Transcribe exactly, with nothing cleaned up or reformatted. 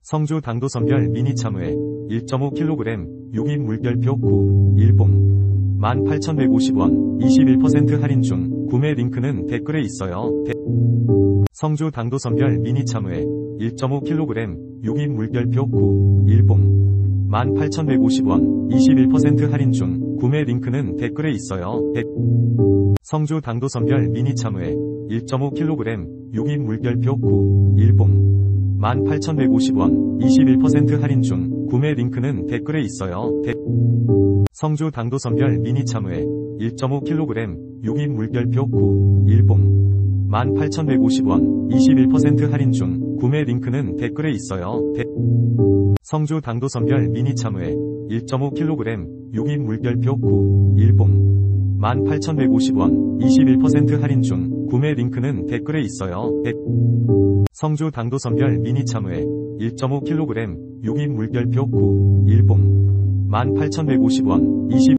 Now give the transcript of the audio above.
성주 당도선별 미니 참외 일 점 오 킬로그램 유기 물결표 구 일봉 만 팔천백오십 원 이십일 퍼센트 할인 중. 구매 링크는 댓글에 있어요. 대... 성주 당도선별 미니 참외 일 점 오 킬로그램 유기 물결표 구 일봉 만 팔천백오십 원 이십일 퍼센트 할인 중. 구매 링크는 댓글에 있어요. 대... 성주 당도선별 미니 참외 일 점 오 킬로그램 유기 물결표 구 일봉 만 팔천백오십 원 이십일 퍼센트 할인 중. 구매 링크는 댓글에 있어요. 대... 성주 당도선별 미니 참외 일 점 오 킬로그램 유기 물결표 구 일봉 만 팔천백오십 원 이십일 퍼센트 할인 중. 구매 링크는 댓글에 있어요. 대... 성주 당도선별 미니 참외 일 점 오 킬로그램 유기 물결표 구 일봉 만 팔천백오십 원 이십일 퍼센트 할인 중. 구매 링크는 댓글에 있어요. 대... 성주 당도선별 미니 참외 일 점 오 킬로그램 유기 물결표 구 일봉 만 팔천백오십 원 이십